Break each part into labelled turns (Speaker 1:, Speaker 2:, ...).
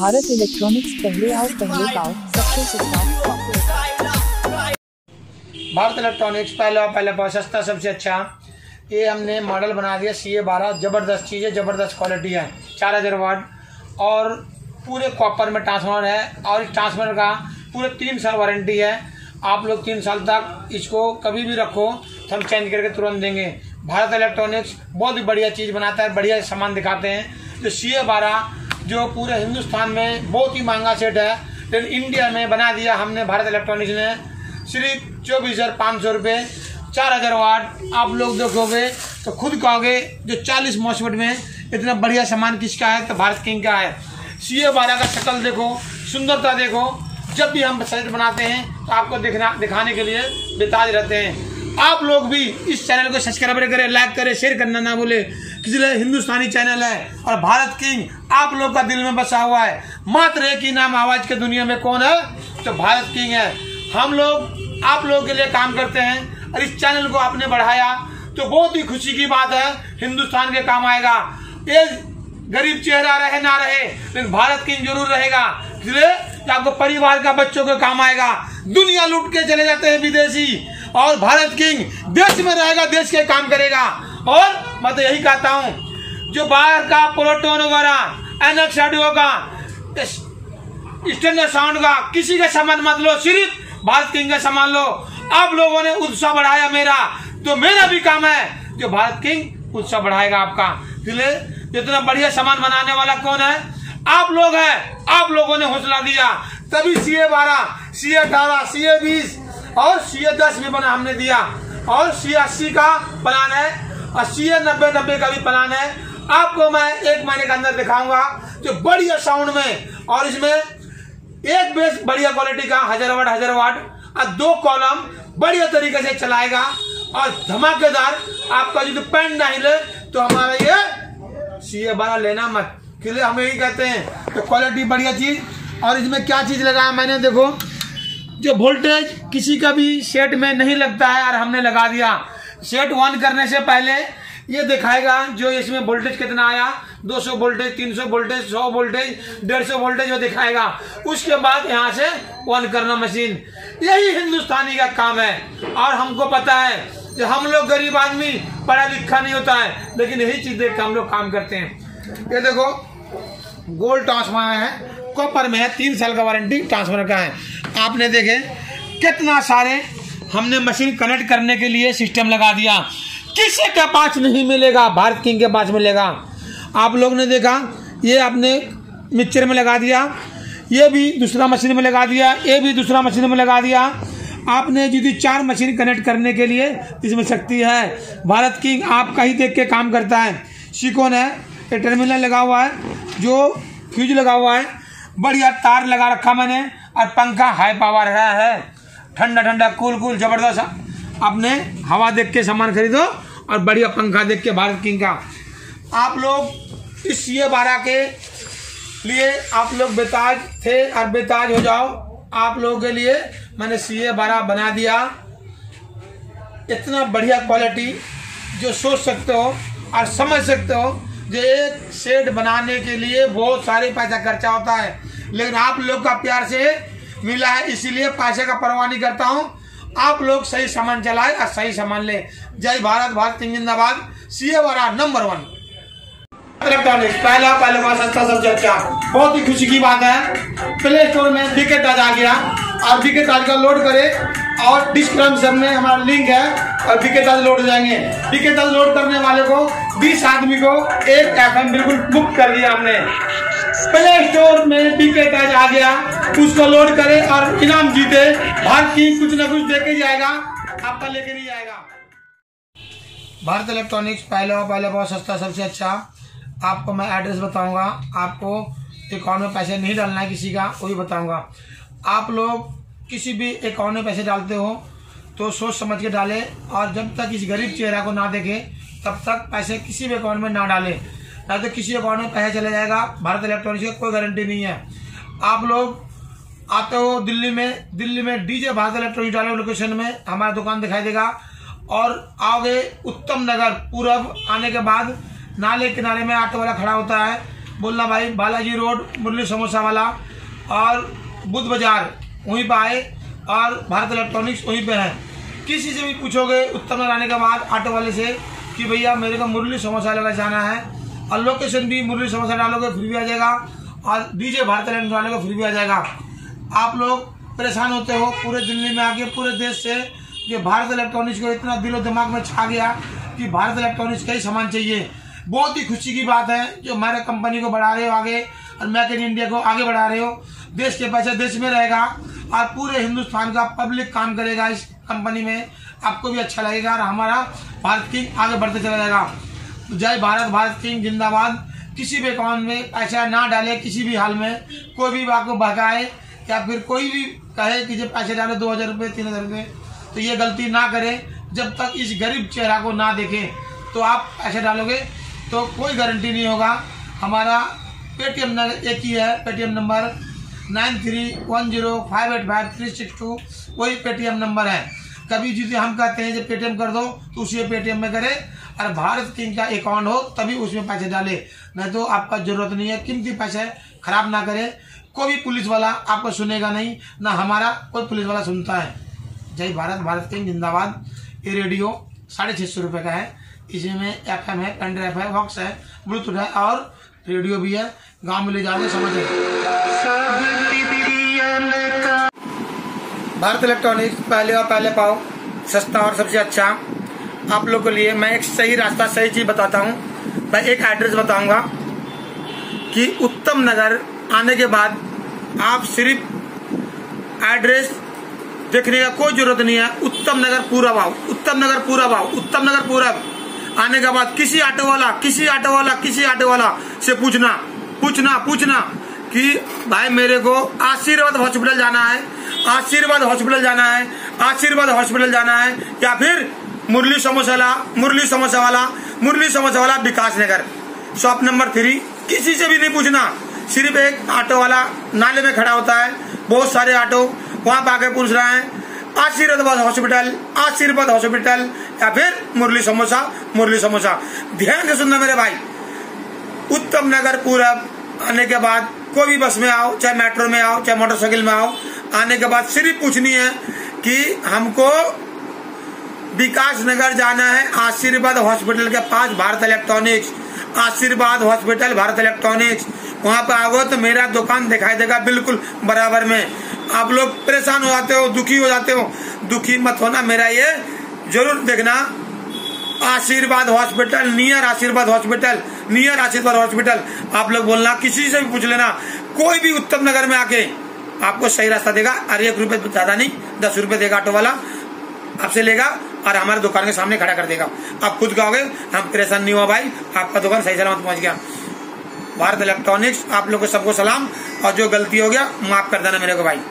Speaker 1: Bharat electronics, पहले आओ पहले पाओ, सबसे सस्ता।
Speaker 2: भारत इलेक्ट्रॉनिक्स, पहले आओ पहले पाओ, सस्ता सबसे अच्छा। ये हमने मॉडल बना दिया CA12, ज़बरदस्त चीज़ है, ज़बरदस्त क्वालिटी है, 4000 वाट और पूरे कॉपर में ट्रांसफार्मर है और इस ट्रांसफार्मर का पूरे 3 साल वारंटी है। आप लोग 3 साल तक इसको कभी भी रखो तो हम चेंज करके तुरंत देंगे। भारत इलेक्ट्रॉनिक्स बहुत ही बढ़िया चीज़ बनाता है, बढ़िया सामान दिखाते हैं। जो CA12 जो पूरे हिंदुस्तान में बहुत ही महंगा सेट है, लेकिन इंडिया में बना दिया हमने भारत इलेक्ट्रॉनिक्स ने सिर्फ 24,500 रुपये, 4000 वाट। आप लोग देखोगे तो खुद कहोगे जो 40 मॉस्फेट में इतना बढ़िया सामान किसका है, तो भारत किंग का है। CA12 का शक्ल देखो, सुंदरता देखो। जब भी हम सेट बनाते हैं तो आपको दिखाने के लिए बेताज रहते हैं। आप लोग भी इस चैनल को सब्सक्राइब करें, लाइक करें, शेयर करना ना भूले। इसलिए हिंदुस्तानी चैनल है और भारत किंग आप लोग का दिल में बसा हुआ है। मात्र एक ही नाम आवाज के दुनिया में कौन है, तो भारत किंग है। हम लोग आप लोगों के लिए काम करते हैं और इस चैनल को आपने बढ़ाया तो बहुत ही खुशी की बात है, हिंदुस्तान के काम आएगा। ये गरीब चेहरा रहे ना रहे, लेकिन भारत किंग जरूर रहेगा। इसलिए आपको परिवार का बच्चों के काम आएगा। दुनिया लूट के चले जाते हैं विदेशी, और भारत किंग देश में रहेगा, देश के काम करेगा। और मैं तो यही कहता हूँ, जो बाहर का प्रोटोन वगैरह NX ऑडियो का, स्टैंडर्ड साउंड का किसी का सामान मत लो, सिर्फ भारत किंग का सामान लो। आप लोगों ने उत्साह बढ़ाया मेरा, तो मेरा भी काम है जो भारत किंग उत्साह बढ़ाएगा आपका। इसलिए इतना बढ़िया सामान बनाने वाला कौन है, आप लोग हैं। आप लोगों ने हौसला दिया, तभी CA12, CA18, CA20 और CA10 भी बना हमने दिया, और CA80 का प्लान है और CA90 का भी प्लान है। आपको मैं 1 महीने के अंदर दिखाऊंगा जो बढ़िया साउंड में, और इसमें एक बेस बढ़िया क्वालिटी का 1000 वाट और 2 कॉलम बढ़िया तरीके से चलाएगा और धमाकेदार। आपका जो पेन नहीं ले तो हमारा ये CA12 लेना मत। इसलिए हम यही कहते हैं तो क्वालिटी बढ़िया चीज। और इसमें क्या चीज लगाया मैंने, देखो जो वोल्टेज किसी का भी सेट में नहीं लगता है और हमने लगा दिया। सेट ऑन करने से पहले ये दिखाएगा जो इसमें वोल्टेज कितना आया, 200 वोल्टेज, 300 वोल्टेज, 100 वोल्टेज, 150 वोल्टेज वो दिखाएगा। उसके बाद यहाँ से ऑन करना मशीन। यही हिंदुस्तानी का काम है। और हमको पता है कि हम लोग गरीब आदमी, पढ़ा लिखा नहीं होता है, लेकिन यही चीज देख के हम लोग काम करते हैं। ये देखो गोल्ड ट्रांसफार्मर है, कॉपर में है, 3 साल का वारंटी ट्रांसफार्मर का है। आपने देखे कितना सारे हमने मशीन कनेक्ट करने के लिए सिस्टम लगा दिया। किसी के पास नहीं मिलेगा, भारत किंग के पास मिलेगा। आप लोग ने देखा ये आपने मिक्सचर में लगा दिया, ये भी दूसरा मशीन में लगा दिया, ये भी दूसरा मशीन में लगा दिया। आपने यदि 4 मशीन कनेक्ट करने के लिए इसमें शक्ति है। भारत किंग आपका ही देख के काम करता है। सिकोन है, ये टर्मिनल लगा हुआ है, जो फ्यूज लगा हुआ है, बढ़िया तार लगा रखा मैंने, और पंखा हाई पावर है, ठंडा ठंडा कूल जबरदस्त। आपने हवा देख के सामान खरीदो और बढ़िया पंखा देख के भारत किंग का। आप लोग इस CA12 के लिए आप लोग बेताज थे और बेताज हो जाओ। आप लोगों के लिए मैंने CA12 बना दिया। इतना बढ़िया क्वालिटी जो सोच सकते हो और समझ सकते हो। जो एक सेट बनाने के लिए बहुत सारे पैसा खर्चा होता है, लेकिन आप लोग का प्यार से मिला है, इसीलिए पैसे का परवाह नहीं करता हूँ। आप लोग सही सामान चलाए और सही सामान ले। जय भारत, भारत किंग जिंदाबाद। CA12 नंबर 1 इलेक्ट्रॉनिक्स, पहले बार सस्ता सबसे अच्छा। बहुत ही खुशी की बात है, प्ले स्टोर में BK टच आ गया। आप BK टच का लोड करें और डिस्क्रिप्शन में हमारा लिंक है और BK टच लोड हो जाएंगे। BK टच लोड करने वाले को 20 आदमी को 1 FM बिल्कुल मुफ्त कर दिया हमने। प्ले स्टोर में BK टच आ गया, उसको लोड करें और इनाम जीते। भारत की कुछ न कुछ देके जाएगा, आपका लेके नहीं जाएगा। भारत इलेक्ट्रॉनिक्स, पहले बहुत सस्ता सबसे अच्छा। आपको मैं एड्रेस बताऊंगा, आपको अकाउंट में पैसे नहीं डालना है किसी का, वो भी बताऊंगा। आप लोग किसी भी अकाउंट में पैसे डालते हो तो सोच समझ के डालें, और जब तक इस गरीब चेहरा को ना देखे तब तक पैसे किसी भी अकाउंट में ना डालें, नहीं तो किसी अकाउंट में पैसा चले जाएगा। भारत इलेक्ट्रॉनिक्स की कोई गारंटी नहीं है। आप लोग आते हो दिल्ली में DJ भारत इलेक्ट्रॉनिक्स डालो, लोकेशन में हमारा दुकान दिखाई देगा। और आओगे उत्तम नगर पूरब, आने के बाद नाले किनारे में ऑटो वाला खड़ा होता है, बोलना भाई बालाजी रोड मुरली समोसा वाला और बुद्ध बाजार वहीं पर आए और भारत इलेक्ट्रॉनिक्स वहीं पे है। किसी से भी पूछोगे उत्तम नगर आने के बाद ऑटो वाले से कि भैया मेरे को मुरली समोसा वाला जाना है और लोकेशन भी मुरली समोसा डालोगे फ्री भी आ जाएगा और डीजे भारत इलेक्ट्रॉनिक्स डालोगे फ्री भी आ जाएगा। आप लोग परेशान होते हो पूरे दिल्ली में आके पूरे देश से कि भारत इलेक्ट्रॉनिक्स को इतना दिलो दिमाग में छा गया कि भारत इलेक्ट्रॉनिक्स का ही सामान चाहिए। बहुत ही खुशी की बात है जो हमारे कंपनी को बढ़ा रहे हो आगे और मेक इन इंडिया को आगे बढ़ा रहे हो। देश के पैसे देश में रहेगा और पूरे हिंदुस्तान का पब्लिक काम करेगा इस कंपनी में, आपको भी अच्छा लगेगा और हमारा भारत किंग आगे बढ़ते चला जाएगा। जय भारत, भारत किंग जिंदाबाद। किसी भी अकाउंट में पैसा ना डाले किसी भी हाल में, कोई भी आपको बहकाए या फिर कोई भी कहे कि जब पैसे डालो 2000 रुपये 3000 रुपये, तो ये गलती ना करें। जब तक इस गरीब चेहरा को ना देखें तो आप पैसे डालोगे तो कोई गारंटी नहीं होगा। हमारा पेटीएम नंबर एक ही है, पेटीएम नंबर 9310585362 वही पेटीएम नंबर है। कभी जिसे हम कहते हैं जब पेटीएम कर दो तो उसी पेटीएम में करे और भारत किंग का अकाउंट हो तभी उसमें पैसे डाले, नहीं तो आपका जरूरत नहीं है। कीमती पैसे खराब ना करे। कोई भी पुलिस वाला आपको सुनेगा नहीं, ना हमारा कोई पुलिस वाला सुनता है। जय भारत, भारत किंग जिंदाबाद। ये रेडियो 650 रुपये का है। इसमें FM है, पेन ड्राइव है, बॉक्स है, ब्लूटूथ है और रेडियो भी है। गांव में ले जाओगे समझे। भारत इलेक्ट्रॉनिक्स पहले और पहले पाओ, सस्ता और सबसे अच्छा। आप लोग के लिए मैं एक सही रास्ता सही चीज बताता हूँ। मैं एक एड्रेस बताऊंगा कि उत्तम नगर आने के बाद आप सिर्फ एड्रेस देखने का कोई जरूरत नहीं है। उत्तम नगर पूरा भाव, उत्तम नगर पूरा भाव, उत्तम नगर पूरा आने के बाद किसी ऑटो वाला से पूछना कि भाई मेरे को आशीर्वाद हॉस्पिटल जाना है, आशीर्वाद हॉस्पिटल जाना है या फिर मुरली समोसा वाला विकास नगर शॉप नंबर 3। किसी से भी नहीं पूछना, सिर्फ एक ऑटो वाला नाले में खड़ा होता है, बहुत सारे ऑटो वहां पर आके पूछ रहा है आशीर्वाद हॉस्पिटल या फिर मुरली समोसा। ध्यान से सुनना मेरे भाई। उत्तम नगर पूरब आने के बाद कोई भी बस में आओ, चाहे मेट्रो में आओ, चाहे मोटरसाइकिल में आओ, आने के बाद सिर्फ पूछनी है कि हमको विकास नगर जाना है, आशीर्वाद हॉस्पिटल के पास Bharat electronics, Ashirwad hospital Bharat electronics. वहां पर आओगे तो मेरा दुकान दिखाई देगा बिल्कुल बराबर में। आप लोग परेशान हो जाते हो, दुखी हो जाते हो, दुखी मत होना। मेरा ये जरूर देखना, आशीर्वाद हॉस्पिटल, नियर आशीर्वाद हॉस्पिटल। आप लोग बोलना, किसी से भी पूछ लेना, कोई भी उत्तम नगर में आके आपको सही रास्ता देगा। अरे 1 रुपये ज्यादा नहीं, 10 रुपये देगा ऑटो वाला, आपसे लेगा और हमारे दुकान के सामने खड़ा कर देगा। आप खुद कहोगे हम परेशान नहीं हुआ भाई, आपका दुकान सही सलामत पहुंच गया। भारत इलेक्ट्रॉनिक्स आप लोग को सबको सलाम, और जो गलती हो गया माफ कर देना मेरे को भाई।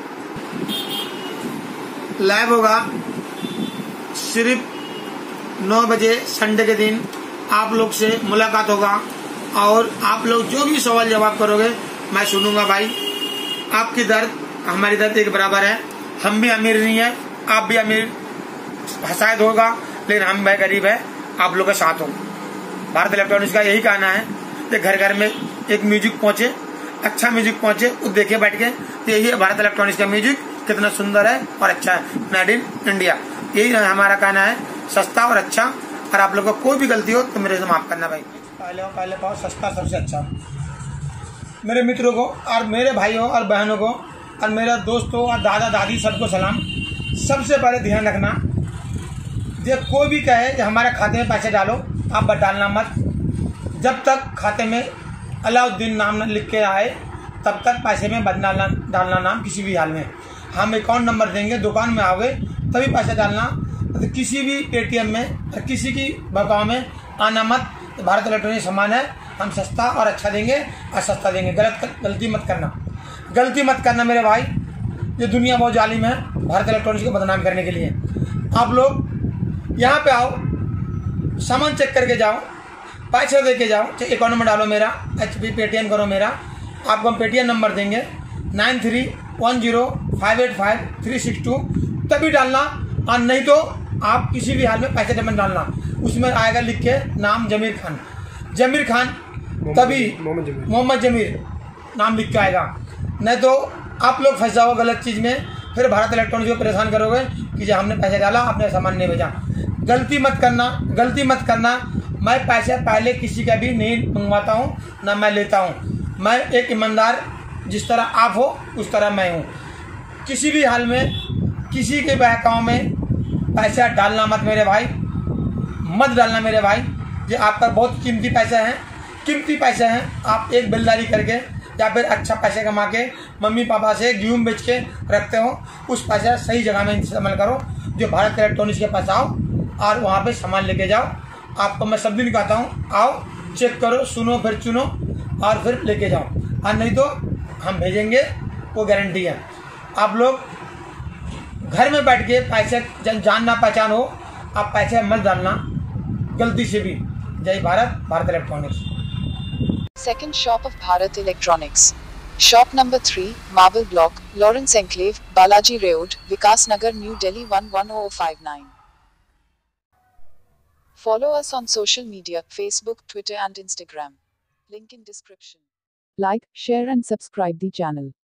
Speaker 2: लाइव होगा सिर्फ 9 बजे संडे के दिन, आप लोग से मुलाकात होगा और आप लोग जो भी सवाल जवाब करोगे मैं सुनूंगा भाई। आपकी दर्द हमारी दर्द एक बराबर है। हम भी अमीर नहीं है, आप भी अमीर शायद होगा, लेकिन हम भाई गरीब है, आप लोग के साथ हो। भारत इलेक्ट्रॉनिक्स का यही कहना है कि घर घर में एक म्यूजिक पहुंचे, अच्छा म्यूजिक पहुंचे, वो देखे बैठ के। तो यही है भारत इलेक्ट्रॉनिक्स का म्यूजिक कितना सुंदर है और अच्छा है, मेड इन इंडिया। यही हमारा कहना है, सस्ता और अच्छा। और आप लोग को कोई भी गलती हो तो मेरे से माफ करना भाई। पहले पाओ, सस्ता सबसे अच्छा। मेरे मित्रों को और मेरे भाइयों और बहनों को और मेरे दोस्तों और दादा दादी सबको सलाम। सबसे पहले ध्यान रखना, जब कोई भी कहे कि हमारे खाते में पैसे डालो, आप डालना मत। जब तक खाते में अलाउद्दीन नाम लिख के आए तब तक पैसे में डालना नाम किसी भी हाल में। हम अकाउंट नंबर देंगे, दुकान में आओगे तभी पैसे डालना। तो किसी भी पेटीएम में और किसी की बकाव में आना मत। तो भारत इलेक्ट्रॉनिक्स सामान है, हम सस्ता और अच्छा देंगे और सस्ता देंगे। गलती मत करना मेरे भाई। ये दुनिया बहुत जालिम है भारत इलेक्ट्रॉनिक्स को बदनाम करने के लिए। आप लोग यहाँ पे आओ, सामान चेक करके जाओ, पैसे दे के जाओ, अकाउंट में डालो मेरा, HP पेटीएम करो मेरा। आपको हम पेटीएम नंबर देंगे 9310585362, तभी डालना। और नहीं तो आप किसी भी हाल में पैसे मत डालना। उसमें आएगा लिख के नाम जमीर खान। तभी मोहम्मद जमीर नाम लिख के आएगा, नहीं तो आप लोग फंस जाओ गलत चीज़ में। फिर भारत इलेक्ट्रॉनिक्स को परेशान करोगे कि जो हमने पैसे डाला आपने सामान नहीं भेजा। गलती मत करना। मैं पैसे पहले किसी का भी नहीं मंगवाता हूँ, ना मैं लेता हूँ। मैं एक ईमानदार, जिस तरह आप हो उस तरह मैं हूँ। किसी भी हाल में किसी के बहकाव में पैसा डालना मत मेरे भाई, मत डालना मेरे भाई। ये आपका बहुत कीमती पैसे हैं। आप एक बिलदारी करके या फिर अच्छा पैसे कमा के मम्मी पापा से गेहूँ बेच के रखते हो, उस पैसा सही जगह में इस्तेमाल करो। जो भारत इलेक्ट्रॉनिक्स के पास आओ और वहाँ पे सामान लेके जाओ। आपको मैं सब दिन कहता हूँ, आओ चेक करो, सुनो, फिर चुनो और फिर लेके जाओ। और नहीं तो हम भेजेंगे, वो गारंटी है। आप लोग घर में बैठ के पैसे जान ना पहचान हो, आप पैसे मत डालना गलती से भी। जय Bharat, Bharat electronics.
Speaker 3: Second shop of Bharat Electronics. Shop number 3, Marble Block, Lawrence Enclave, Balaji Road, Vikas Nagar, New Delhi 110059. Follow us on social media, Facebook, Twitter and Instagram. Link in description. Like, share and subscribe the channel.